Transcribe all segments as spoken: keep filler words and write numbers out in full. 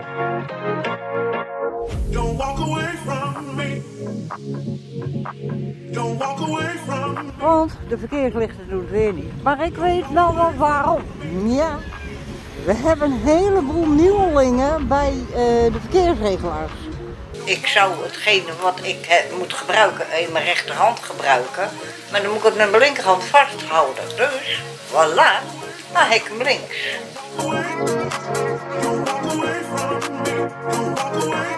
Don't walk away from me. Don't walk away from me. Want de verkeerslichten doen het weer niet. Maar ik weet nou wel waarom. Ja, we hebben een heleboel nieuwelingen bij uh, de verkeersregelaars. Ik zou hetgene wat ik he, moet gebruiken in mijn rechterhand gebruiken. Maar dan moet ik het met mijn linkerhand vasthouden. Dus, voilà, dan heb ik hem links. Don't walk away from me. Don't walk away.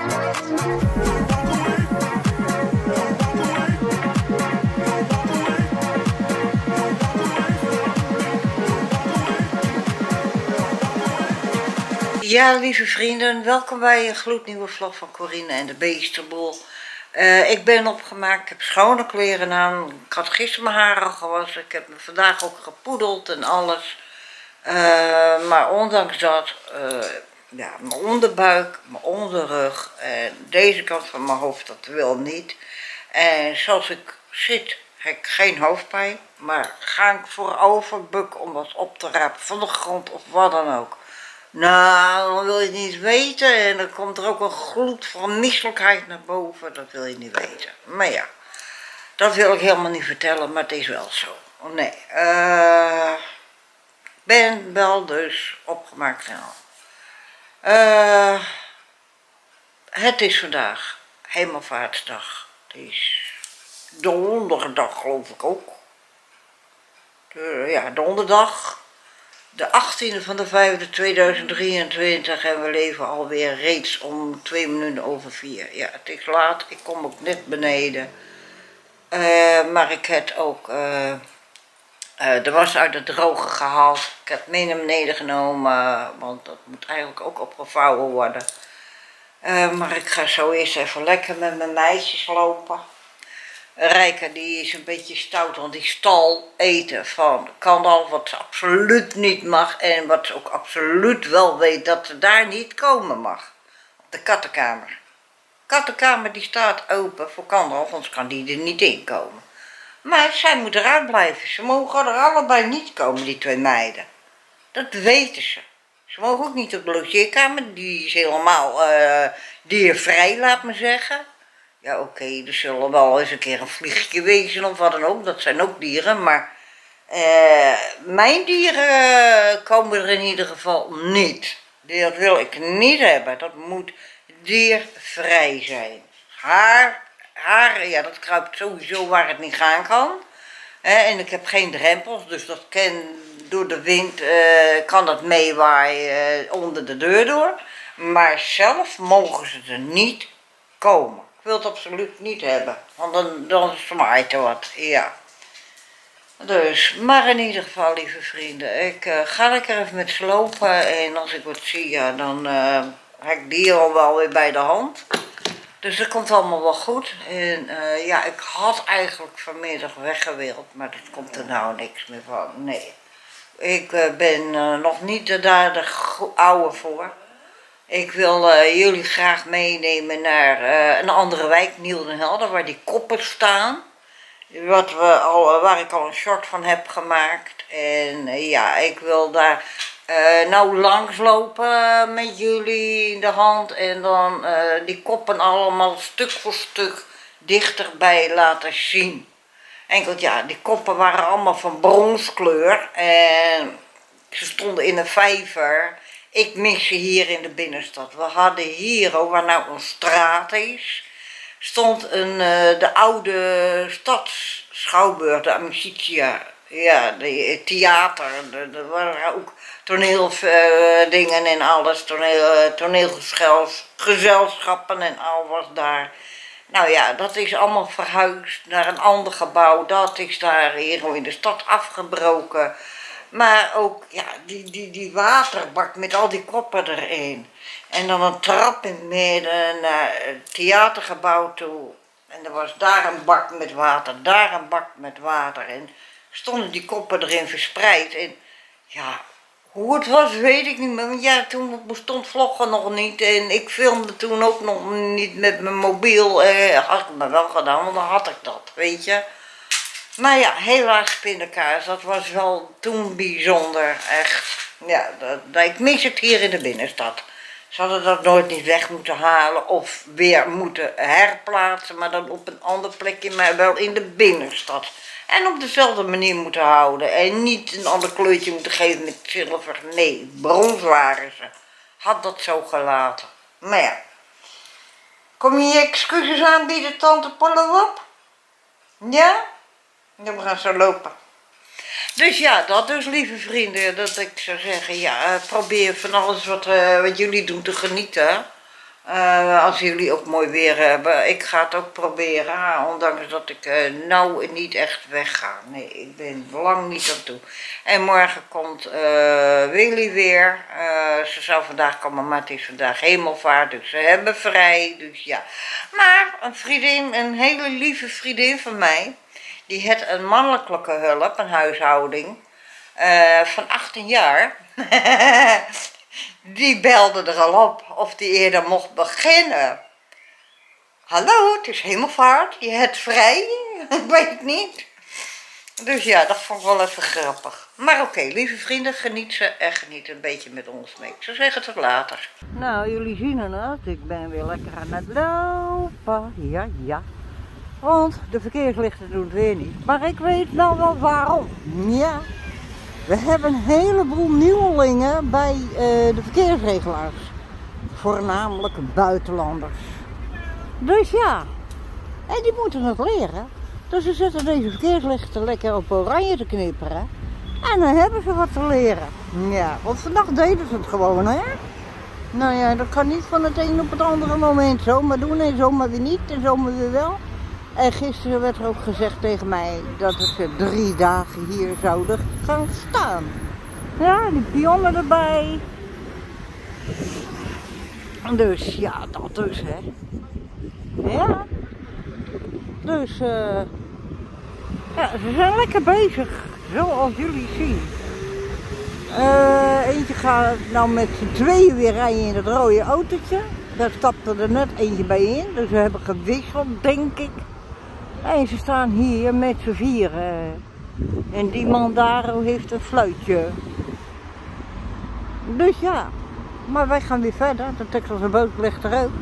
Ja, lieve vrienden, welkom bij een gloednieuwe vlog van Corine en de Beestenboel. Uh, ik ben opgemaakt, ik heb schone kleren aan. Ik had gisteren mijn haar al gewassen, ik heb me vandaag ook gepoedeld en alles. Uh, maar ondanks dat, uh, ja, mijn onderbuik, mijn onderrug en deze kant van mijn hoofd, dat wil niet. En zoals ik zit, heb ik geen hoofdpijn, maar ga ik voorover bukken om wat op te rapen van de grond of wat dan ook. Nou, dan wil je het niet weten en dan komt er ook een gloed van misselijkheid naar boven, dat wil je niet weten. Maar ja, dat wil ik helemaal niet vertellen, maar het is wel zo. Oh nee, uh, ben wel dus opgemaakt en al. Uh, het is vandaag Hemelvaartsdag, het is donderdag geloof ik ook. De, ja, donderdag. De achttiende van de vijfde tweeduizend drieëntwintig en we leven alweer reeds om twee minuten over vier. Ja, het is laat, ik kom ook net beneden. Uh, maar ik heb ook uh, uh, de was uit het droge gehaald. Ik heb mee naar beneden genomen, want dat moet eigenlijk ook opgevouwen worden. Uh, maar ik ga zo eerst even lekker met mijn meisjes lopen. Rijka die is een beetje stout, want die stal eten van Kandal, wat ze absoluut niet mag en wat ze ook absoluut wel weet dat ze daar niet komen mag. De kattenkamer. De kattenkamer die staat open voor Kandal, anders kan die er niet in komen. Maar zij moet eruit blijven, ze mogen er allebei niet komen, die twee meiden. Dat weten ze. Ze mogen ook niet op de logeerkamer, die is helemaal uh, diervrij, laat me zeggen. Ja, oké, okay, er zullen wel eens een keer een vliegje wezen of wat dan ook, dat zijn ook dieren, maar uh, mijn dieren komen er in ieder geval niet. Dat wil ik niet hebben, dat moet diervrij zijn. Haar, haar, ja, dat kruipt sowieso waar het niet gaan kan. Uh, en ik heb geen drempels, dus dat kan door de wind, uh, kan dat meewaaien uh, onder de deur door. Maar zelf mogen ze er niet komen. Ik wil het absoluut niet hebben, want dan, dan smaait er wat, ja. Dus, maar in ieder geval, lieve vrienden, ik uh, ga lekker even met slopen en als ik wat zie, ja, dan uh, heb ik die al wel weer bij de hand. Dus dat komt allemaal wel goed. En uh, ja, ik had eigenlijk vanmiddag weggewild, maar dat komt er nou niks meer van, nee. Ik uh, ben uh, nog niet daar de oude voor. Ik wil uh, jullie graag meenemen naar uh, een andere wijk, Nieuw den Helder, waar die koppen staan. Wat we al, waar ik al een short van heb gemaakt. En uh, ja, ik wil daar uh, nou langslopen met jullie in de hand. En dan uh, die koppen allemaal stuk voor stuk dichterbij laten zien. Enkel ja, die koppen waren allemaal van bronskleur. En ze stonden in een vijver. Ik mis ze hier in de binnenstad. We hadden hier, oh, waar nou een straat is, stond een, uh, de oude stadsschouwburg, de Amicitia, ja, de theater, er waren ook toneeldingen uh, en alles, toneel, uh, toneelgezelschappen en al was daar. Nou ja, dat is allemaal verhuisd naar een ander gebouw, dat is daar hier in de stad afgebroken. Maar ook, ja, die, die, die waterbak met al die koppen erin. En dan een trap in het midden naar het theatergebouw toe. En er was daar een bak met water, daar een bak met water. En stonden die koppen erin verspreid. En ja, hoe het was weet ik niet meer. Want ja, toen bestond vloggen nog niet. En ik filmde toen ook nog niet met mijn mobiel. Eh, had ik me wel gedaan, want dan had ik dat, weet je. Maar ja, helaas pindakaas, dat was wel toen bijzonder, echt. Ja, dat, dat, ik mis het hier in de binnenstad. Ze hadden dat nooit niet weg moeten halen of weer moeten herplaatsen, maar dan op een ander plekje, maar wel in de binnenstad. En op dezelfde manier moeten houden en niet een ander kleurtje moeten geven met zilver. Nee, brons waren ze. Had dat zo gelaten. Maar ja. Kom je je excuses aanbieden, tante Pollewop? Ja? Ja, we gaan zo lopen. Dus ja, dat dus, lieve vrienden, dat ik zou zeggen, ja, probeer van alles wat, uh, wat jullie doen te genieten. Uh, als jullie ook mooi weer hebben. Ik ga het ook proberen, ondanks dat ik uh, nou niet echt wegga. Nee, ik ben lang niet aan toe. En morgen komt uh, Willy weer. Uh, ze zou vandaag komen, maar het is vandaag hemelvaart, dus ze hebben vrij. Dus ja. Maar een vriendin, een hele lieve vriendin van mij, die heeft een mannelijke hulp, een huishouding, uh, van achttien jaar. Die belde er al op of die eerder mocht beginnen. Hallo, het is hemelvaart, je hebt vrij, ik weet het niet. Dus ja, dat vond ik wel even grappig. Maar oké, okay, lieve vrienden, geniet ze en geniet een beetje met ons mee. Ik zou zeggen tot later. Nou, jullie zien het, ik ben weer lekker aan het lopen. Ja, ja. Want de verkeerslichten doen het weer niet. Maar ik weet nou wel waarom. Ja. We hebben een heleboel nieuwelingen bij uh, de verkeersregelaars. Voornamelijk buitenlanders. Dus ja. En die moeten het leren. Dus ze zetten deze verkeerslichten lekker op oranje te knipperen. En dan hebben ze wat te leren. Ja, want vannacht deden ze het gewoon, hè. Nou ja, dat kan niet van het een op het andere moment zomaar doen en zomaar weer niet en zomaar weer wel. En gisteren werd er ook gezegd tegen mij dat ze drie dagen hier zouden gaan staan. Ja, die pionnen erbij. Dus ja, dat dus, hè. Ja. Dus, uh, ja, ze zijn lekker bezig, zoals jullie zien. Uh, eentje gaat nou met z'n tweeën weer rijden in het rode autootje. Daar stapte er net eentje bij in, dus we hebben gewisseld, denk ik. En ze staan hier met z'n vieren. En die man daar heeft een fluitje. Dus ja, maar wij gaan weer verder. De Texelse boot ligt er ook.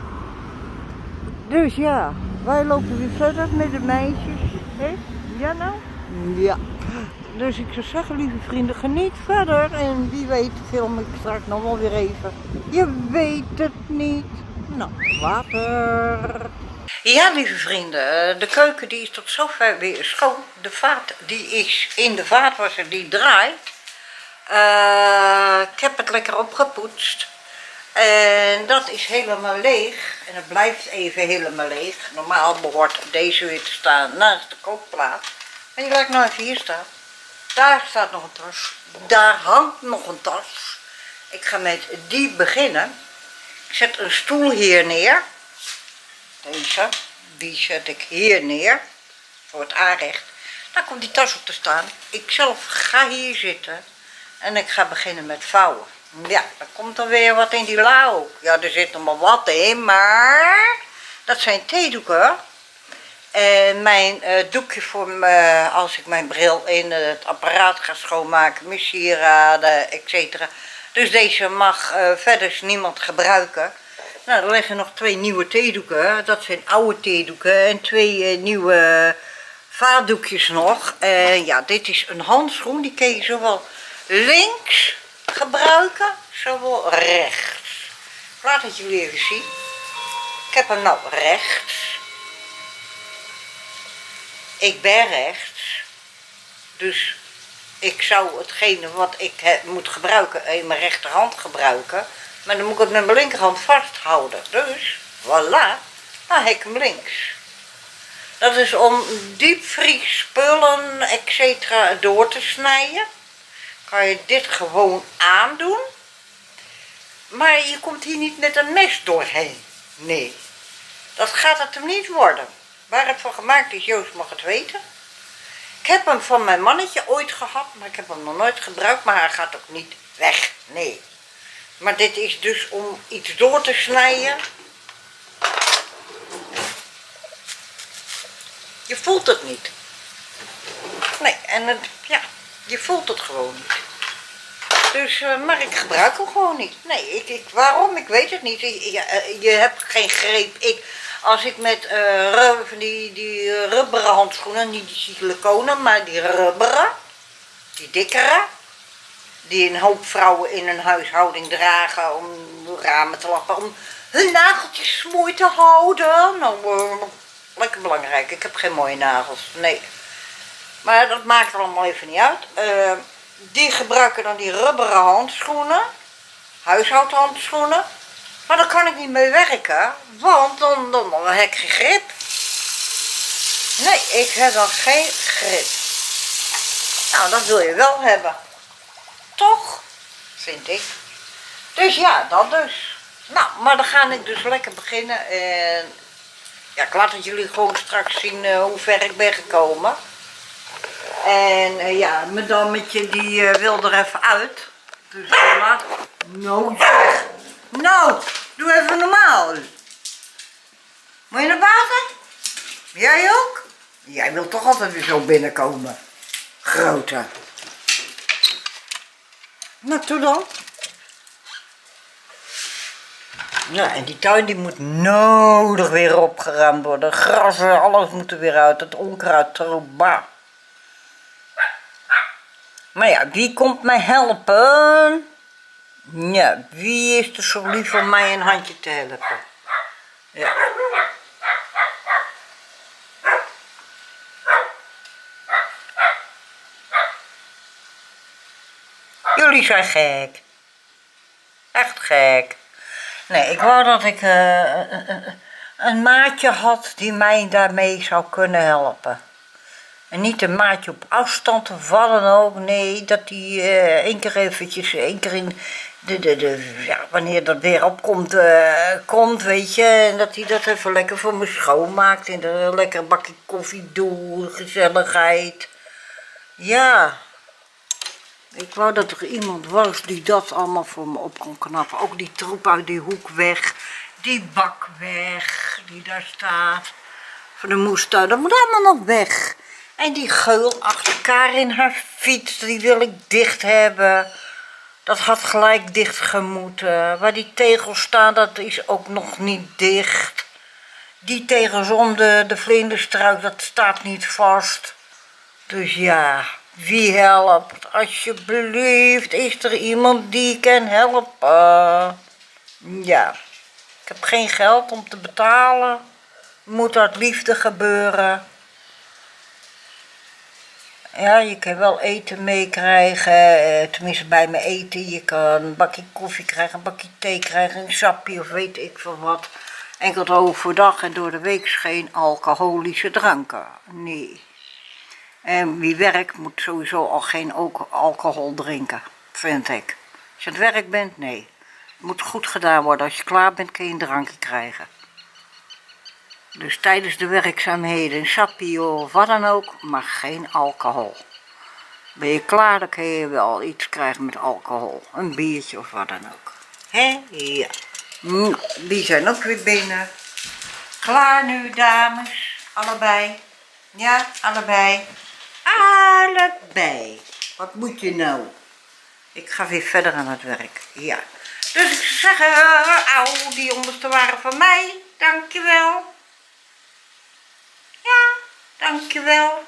Dus ja, wij lopen weer verder met de meisjes. Hè? Ja nou? Ja. Dus ik zou zeggen, lieve vrienden, geniet verder. En wie weet film ik straks nog wel weer even. Je weet het niet. Nou, later. Ja, lieve vrienden, de keuken die is tot zover weer schoon. De vaat die is in de vaatwasser, die draait. Uh, ik heb het lekker opgepoetst. En dat is helemaal leeg. En het blijft even helemaal leeg. Normaal behoort deze weer te staan naast de kookplaat. En die laat ik nou even hier staan. Daar staat nog een tas. Daar hangt nog een tas. Ik ga met die beginnen. Ik zet een stoel hier neer. Deze, die zet ik hier neer, voor het aanrecht. Daar komt die tas op te staan. Ik zelf ga hier zitten en ik ga beginnen met vouwen. Ja, er komt dan weer wat in die la ook. Ja, er zit nog maar wat in, maar dat zijn theedoeken. En mijn uh, doekje voor me, als ik mijn bril in het apparaat ga schoonmaken, mijn sieraden, et cetera. Dus deze mag uh, verder niemand gebruiken. Nou, er liggen nog twee nieuwe theedoeken. Dat zijn oude theedoeken en twee uh, nieuwe vaatdoekjes nog. En ja, dit is een handschoen. Die kun je zowel links gebruiken, zowel rechts. Ik laat het jullie even zien. Ik heb hem nou rechts. Ik ben rechts. Dus ik zou hetgene wat ik he, moet gebruiken in mijn rechterhand gebruiken. Maar dan moet ik het met mijn linkerhand vasthouden. Dus, voilà, dan heb ik hem links. Dat is om diepvriespullen, et cetera door te snijden. Kan je dit gewoon aandoen. Maar je komt hier niet met een mes doorheen. Nee, dat gaat het hem niet worden. Waar het van gemaakt is, Joost mag het weten. Ik heb hem van mijn mannetje ooit gehad, maar ik heb hem nog nooit gebruikt. Maar hij gaat ook niet weg, nee. Maar dit is dus om iets door te snijden. Je voelt het niet. Nee, en het, ja, je voelt het gewoon niet. Dus, uh, maar ik gebruik hem gewoon niet. Nee, ik, ik, waarom? Ik weet het niet. Je, je, je hebt geen greep. Ik, als ik met uh, rub, die, die uh, rubberen handschoenen, niet die siliconen, maar die rubberen, die dikkere, die een hoop vrouwen in hun huishouding dragen om de ramen te lappen, om hun nageltjes mooi te houden. Nou, uh, lekker belangrijk. Ik heb geen mooie nagels, nee. Maar dat maakt er allemaal even niet uit. Uh, die gebruiken dan die rubberen handschoenen, huishoudhandschoenen. Maar daar kan ik niet mee werken, want dan, dan, dan heb ik geen grip. Nee, ik heb dan geen grip. Nou, dat wil je wel hebben. Toch? Vind ik. Dus ja, dat dus. Nou, maar dan ga ik dus lekker beginnen. En ja, ik laat het jullie gewoon straks zien uh, hoe ver ik ben gekomen. En uh, ja, mijn dammetje die uh, wil er even uit. Dus uh, laat... Nou zeg. Nou, doe even normaal. Moet je naar buiten? Jij ook? Jij wilt toch altijd weer zo binnenkomen. Grote. Nou, toe dan. Nou, en die tuin die moet nodig weer opgeruimd worden. Grassen, alles moet er weer uit. Het onkruid, troba. Maar ja, wie komt mij helpen? Ja, wie is er zo lief om mij een handje te helpen? Ja. Jullie zijn gek. Echt gek. Nee, ik wou dat ik uh, een, een maatje had die mij daarmee zou kunnen helpen. En niet een maatje op afstand of wat dan ook. Nee, dat die uh, één keer eventjes, één keer in de, de, de, ja, wanneer dat weer opkomt, uh, komt, weet je. En dat hij dat even lekker voor me schoonmaakt. En er een lekker bakje koffie doet, gezelligheid. Ja. Ik wou dat er iemand was die dat allemaal voor me op kon knappen. Ook die troep uit die hoek weg. Die bak weg, die daar staat. Van de moestuin, dat moet allemaal nog weg. En die geul achter elkaar in haar fiets, die wil ik dicht hebben. Dat had gelijk dicht gemoeten. Waar die tegels staan, dat is ook nog niet dicht. Die tegels om de, de vlinderstruik, dat staat niet vast. Dus ja, wie helpt? Alsjeblieft, is er iemand die kan helpen? Ja, ik heb geen geld om te betalen. Moet uit liefde gebeuren. Ja, je kan wel eten meekrijgen, tenminste bij me eten. Je kan een bakje koffie krijgen, een bakje thee krijgen, een sapje of weet ik veel wat. Enkel overdag en door de week geen alcoholische dranken. Nee. En wie werkt moet sowieso al geen alcohol drinken, vind ik. Als je aan het werk bent, nee. Het moet goed gedaan worden. Als je klaar bent, kun je een drankje krijgen. Dus tijdens de werkzaamheden, een sapje of wat dan ook, maar geen alcohol. Ben je klaar, dan kun je wel iets krijgen met alcohol. Een biertje of wat dan ook. Hé? Ja. Nou, die zijn ook weer binnen. Klaar nu, dames. Allebei. Ja, allebei. Allebei. Wat moet je nou? Ik ga weer verder aan het werk. Ja. Dus ik zou zeggen, uh, auw, die onderste waren van mij. Dankjewel. Ja, dankjewel.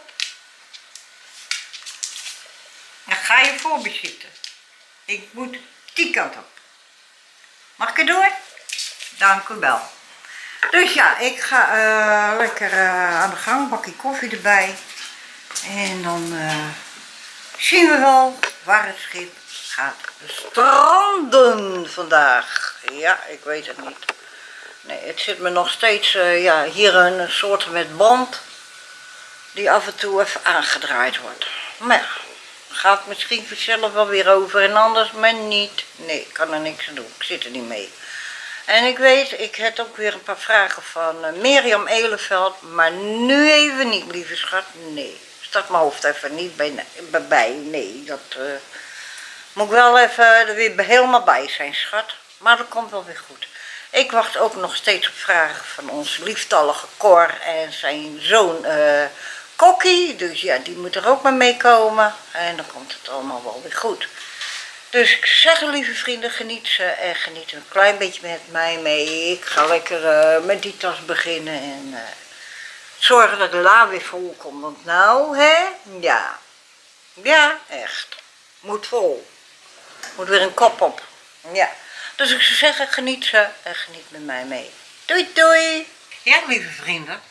Dan ga je voor me zitten. Ik moet die kant op. Mag ik er door? Dank u wel. Dus ja, ik ga uh, lekker uh, aan de gang, bakje koffie erbij. En dan uh, zien we wel waar het schip gaat stranden vandaag. Ja, ik weet het niet. Nee, het zit me nog steeds, uh, ja, hier een soort met band die af en toe even aangedraaid wordt. Maar ja, gaat misschien vanzelf wel weer over en anders maar niet. Nee, ik kan er niks aan doen, ik zit er niet mee. En ik weet, ik heb ook weer een paar vragen van uh, Mirjam Eleveld, maar nu even niet, lieve schat, nee. Staat mijn hoofd even niet bij, bij nee, dat uh, moet ik wel even er weer helemaal bij zijn, schat. Maar dat komt wel weer goed. Ik wacht ook nog steeds op vragen van onze lieftallige Cor en zijn zoon uh, Kokkie. Dus ja, die moet er ook maar mee komen. En dan komt het allemaal wel weer goed. Dus ik zeg, lieve vrienden, geniet ze en geniet een klein beetje met mij mee. Ik ga lekker uh, met die tas beginnen en uh, zorgen dat de la weer vol komt. Want nou, hè, ja, ja, echt, moet vol. Moet weer een kop op, ja. Dus ik zou zeggen, geniet ze en geniet met mij mee. Doei, doei. Ja, lieve vrienden,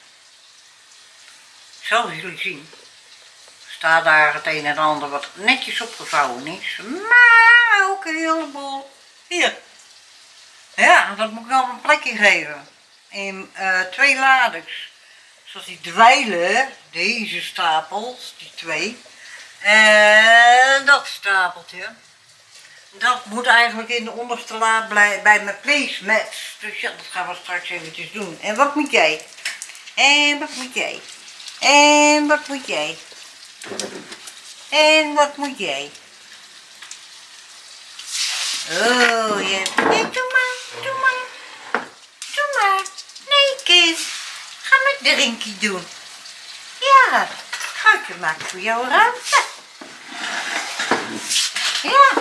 zoals jullie zien, staat daar het een en ander wat netjes opgevouwen is, maar ook een heleboel hier. Ja, dat moet ik wel een plekje geven. In uh, twee laders. Zoals die dweilen, deze stapels, die twee. En dat stapeltje. Dat moet eigenlijk in de onderste la bij, bij mijn placemats. Dus ja, dat gaan we straks eventjes doen. En wat moet jij? En wat moet jij? En wat moet jij? En wat moet jij? Oh, ja. Nee, doe maar, doe maar. Doe maar. Nee, kind. Ga met drinkie doen. Ja, Goudje maakt voor jou ruimte. Ja.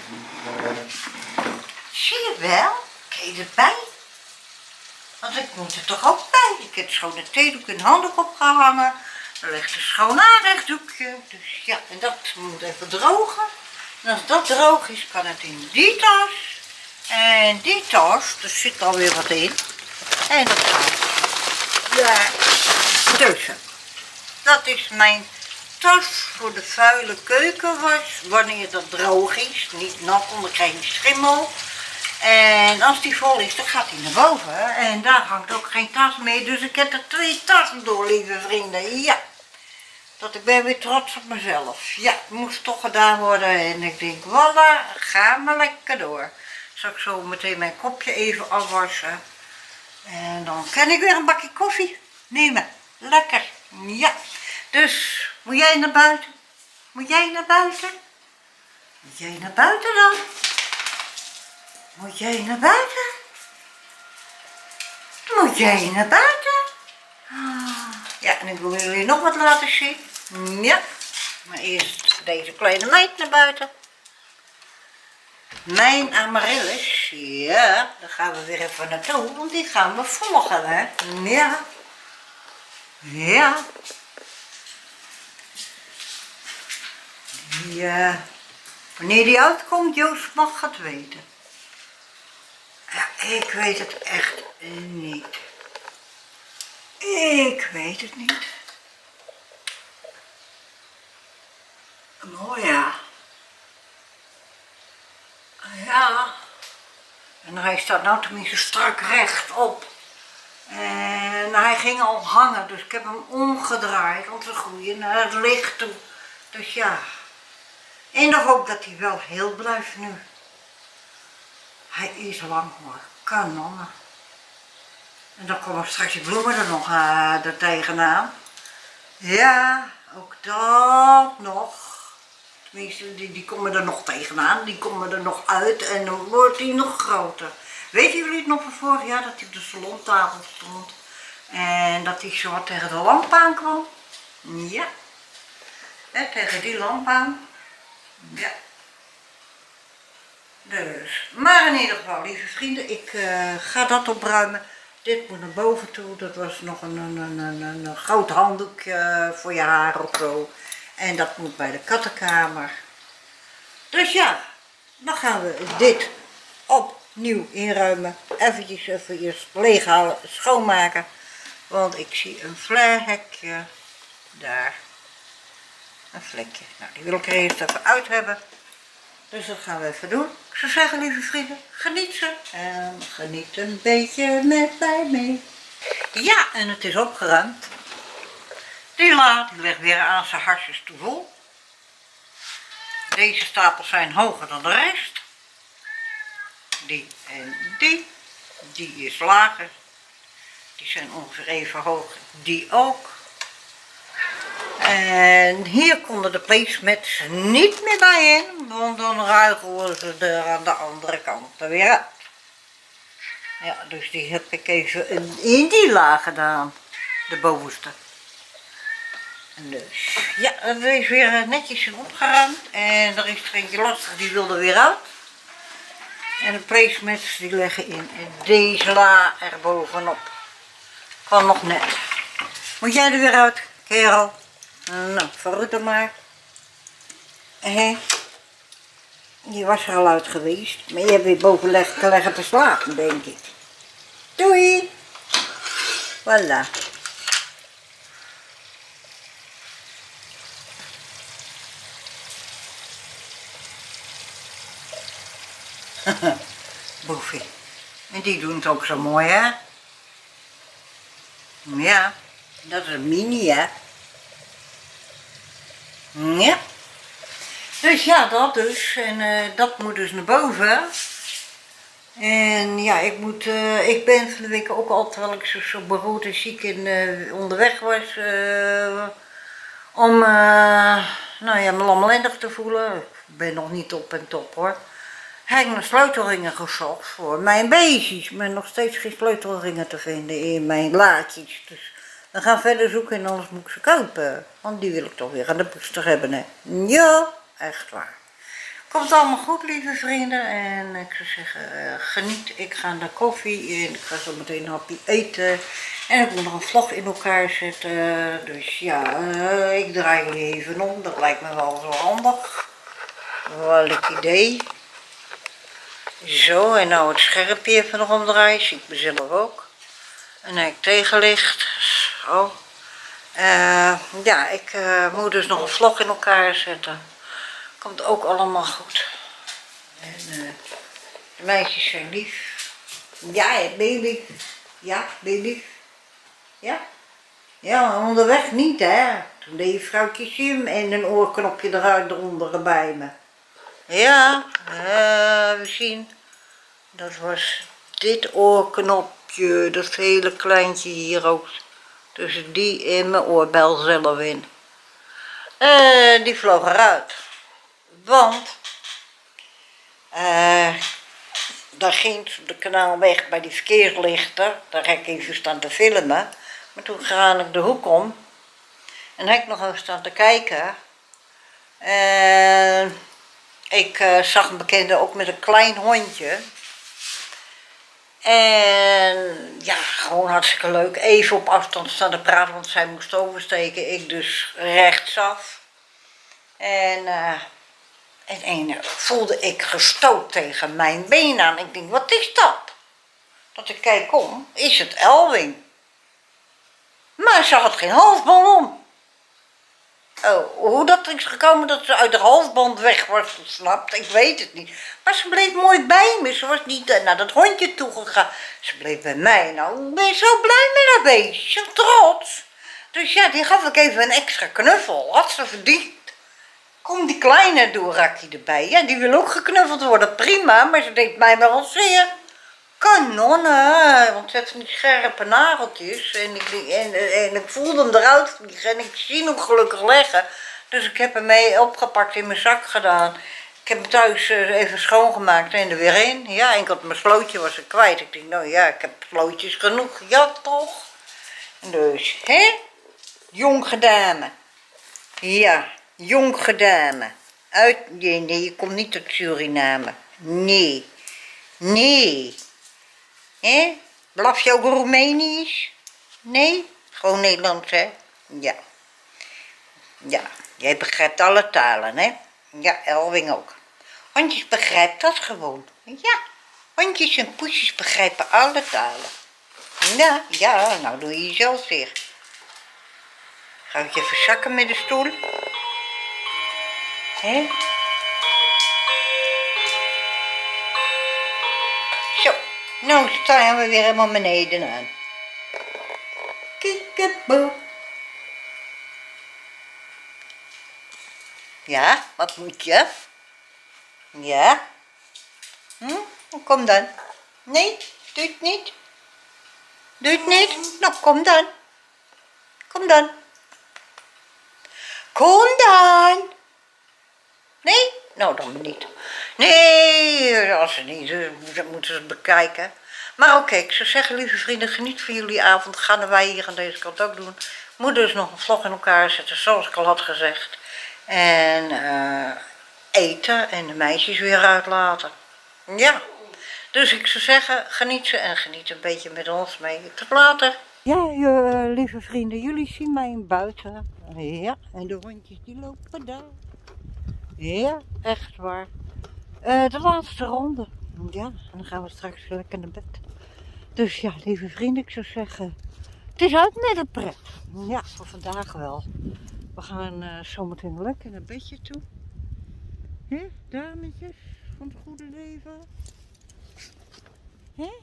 Zie je wel? Kijk je erbij? Want ik moet er toch ook bij. Ik heb schone theedoek en handdoek opgehangen. Er ligt een schoon aanrechtdoekje. Dus ja, en dat moet even drogen. En als dat droog is, kan het in die tas. En die tas, er zit alweer wat in. En dat gaat daar tussen. Dat is mijn tas voor de vuile keukenwas. Wanneer dat droog is. Niet nat, dan krijg je schimmel. En als die vol is, dan gaat hij naar boven. En daar hangt ook geen tas mee. Dus ik heb er twee tassen door, lieve vrienden. Ja. Dat ik ben weer trots op mezelf. Ja, het moest toch gedaan worden. En ik denk, voilà, ga maar lekker door. Zal ik zo meteen mijn kopje even afwassen. En dan kan ik weer een bakje koffie nemen. Lekker. Ja. Dus, moet jij naar buiten? Moet jij naar buiten? Moet jij naar buiten dan? Moet jij naar buiten? Moet jij naar buiten? Ja, en ik wil jullie nog wat laten zien. Ja, maar eerst deze kleine meid naar buiten. Mijn amaryllis, ja, daar gaan we weer even naartoe, want die gaan we volgen, hè. Ja. Ja. Ja. Wanneer die uitkomt, Joost mag het weten. Ja, ik weet het echt niet. Ik weet het niet. Oh ja. Ja. En hij staat nou tenminste strak rechtop. En hij ging al hangen, dus ik heb hem omgedraaid om te groeien naar het licht toe. Dus ja. En dan hoop dat hij wel heel blijft nu. Hij is lang hoor. Kanonnen. En dan komen straks die bloemen er nog uh, er tegenaan. Ja, ook dat nog. Tenminste, die, die komen er nog tegenaan. Die komen er nog uit en dan wordt die nog groter. Weten jullie het nog van vorig jaar dat hij op de salontafel stond? En dat hij zo tegen de lamp aankwam? Ja. En tegen die lamp aan. Ja. Dus, maar in ieder geval, lieve vrienden, ik uh, ga dat opruimen. Dit moet naar boven toe. Dat was nog een, een, een, een, een groot handdoekje voor je haar of zo. En dat moet bij de kattenkamer. Dus ja, dan gaan we dit opnieuw inruimen. Eventjes even eerst leeghalen, schoonmaken. Want ik zie een vlekje daar. Een vlekje. Nou, die wil ik er eerst even uit hebben. Dus dat gaan we even doen. Ik zou zeggen, lieve vrienden, geniet ze. En geniet een beetje met mij mee. Ja, en het is opgeruimd. Die la, die ligt weer aan zijn harsjes toe vol. Deze stapels zijn hoger dan de rest. Die en die. Die is lager. Die zijn ongeveer even hoog. Die ook. En hier konden de placemats niet meer bij in, want dan ruigen ze er aan de andere kant er weer uit. Ja, dus die heb ik even in die la gedaan, de bovenste. Dus, ja, dat is weer netjes in opgeruimd. En er is er eentje lastig, die wilde weer uit. En de placemats die leggen in deze la er bovenop. Kan nog net. Moet jij er weer uit, kerel? Nou, vooruit dan maar. Hé. Die was er al uit geweest. Maar je hebt weer boven leggen, leggen te slapen, denk ik. Doei! Voilà. Boefie. En die doen het ook zo mooi, hè? Ja, dat is een mini, hè? Ja. Dus ja, dat dus. En uh, dat moet dus naar boven. En ja, ik moet, uh, ik ben van de week ook al, terwijl ik zo, zo beroerd en ziek en uh, onderweg was, uh, om, uh, nou ja, me lamlendig te voelen. Ik ben nog niet op en top, hoor. Heb ik naar sleutelringen gezocht voor mijn beestjes, maar nog steeds geen sleutelringen te vinden in mijn laadjes. Dus we gaan verder zoeken en anders moet ik ze kopen. Want die wil ik toch weer aan de poester hebben, hè. Ja, echt waar. Komt allemaal goed, lieve vrienden. En ik zou zeggen, uh, geniet. Ik ga naar koffie en ik ga zo meteen een hapje eten. En ik moet nog een vlog in elkaar zetten. Dus ja, uh, ik draai jullie even om. Dat lijkt me wel zo handig. Wel een idee. Zo, en nou het scherpje even nog omdraaien, zie ik mezelf ook. En dan heb ik tegenlicht. Zo. Uh, ja, ik uh, moet dus nog een vlog in elkaar zetten. Komt ook allemaal goed. En uh, de meisjes zijn lief. Ja, ben je lief? Ja, ben je lief? Ja? Ja, onderweg niet, hè. Toen deed je vrouwtje Sim en een oorknopje eruit eronder bij me. Ja, uh, we zien. Dat was dit oorknopje, dat hele kleintje hier ook. Tussen die en mijn oorbel zelf in. Uh, die vloog eruit. Want uh, daar ging op de kanaalweg bij die verkeerslichten. Daar heb ik even staan te filmen. Maar toen ga ik de hoek om. En heb ik nog even staan te kijken. En ik uh, zag een bekende ook met een klein hondje. En ja, gewoon hartstikke leuk. Even op afstand staan te praten, want zij moest oversteken. Ik dus rechtsaf. En, uh, en een voelde ik gestoot tegen mijn been aan. Ik denk, wat is dat? Dat ik kijk om, is het Elwing. Maar ze had geen halsband om. Oh, hoe dat is gekomen dat ze uit de halsband weg was ontsnapt, ik weet het niet. Maar ze bleef mooi bij me, ze was niet naar dat hondje toegegaan. Ze bleef bij mij, nou, ik ben zo blij met haar beestje, zo trots. Dus ja, die gaf ik even een extra knuffel, had ze verdiend. Kom die kleine Dorakje erbij, ja, die wil ook geknuffeld worden, prima, maar ze deed mij wel zeer. Kanonnen, want ze heeft van die scherpe nageltjes en ik, en, en ik voelde hem eruit vliegen en ik zie hem gelukkig leggen. Dus ik heb hem mee opgepakt in mijn zak gedaan. Ik heb hem thuis even schoongemaakt en er weer in. Ja, enkel mijn slootje was er kwijt. Ik denk, nou ja, ik heb slootjes genoeg. Ja, toch? Dus, hè? Jong gedame. Ja, jong gedame. Uit, nee, nee, je komt niet uit Suriname. Nee. Nee. Hé? Blaf je ook Roemenisch? Nee? Gewoon Nederlands, hè? Ja. Ja, jij begrijpt alle talen, hè? Ja, Elwing ook. Hondjes begrijpt dat gewoon. Ja, hondjes en poesjes begrijpen alle talen. Ja, ja, nou doe je jezelf weer. Ga ik je even zakken met de stoel? Hé? Zo. Nou staan we weer helemaal beneden aan. Kiekeboe. Ja, wat moet je? Ja? Hm? Kom dan. Nee, doe het niet. Doe het niet? Nou, kom dan. Kom dan. Kom dan. Nee? Nou, dan niet. Nee, als ze niet, dan moeten ze het bekijken. Maar oké, okay, ik zou zeggen, lieve vrienden, geniet van jullie avond. Gaan wij hier aan deze kant ook doen. Moet dus nog een vlog in elkaar zetten, zoals ik al had gezegd. En uh, eten en de meisjes weer uitlaten. Ja, dus ik zou zeggen, geniet ze en geniet een beetje met ons mee. Tot later. Ja, je, lieve vrienden, jullie zien mij buiten. Ja, en de hondjes die lopen daar. Ja, echt waar. Uh, de laatste ronde. Ja, en dan gaan we straks lekker naar bed. Dus ja, lieve vrienden, ik zou zeggen, het is uit met de pret. Ja, voor vandaag wel. We gaan uh, zometeen lekker naar bedje toe. Hé, dametjes van het goede leven. Hé?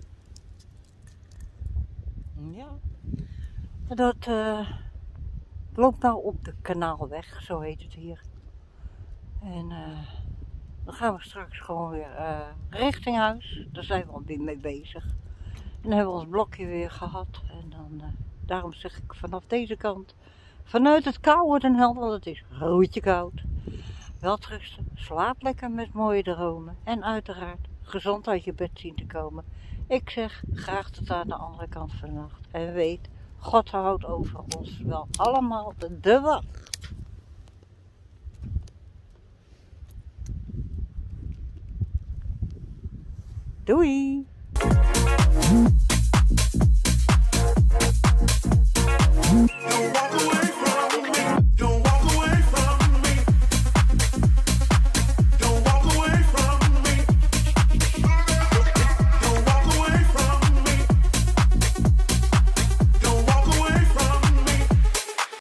Ja. Dat uh, loopt nou op de Kanaalweg, zo heet het hier. En uh, dan gaan we straks gewoon weer uh, richting huis. Daar zijn we alweer mee bezig. En dan hebben we ons blokje weer gehad. En dan, uh, daarom zeg ik vanaf deze kant, vanuit het koude Den Helder, want het is roetje koud. Welterusten, slaap lekker met mooie dromen. En uiteraard gezond uit je bed zien te komen. Ik zeg graag tot aan de andere kant van de nacht. En weet, God houdt over ons wel allemaal de wacht. Doei!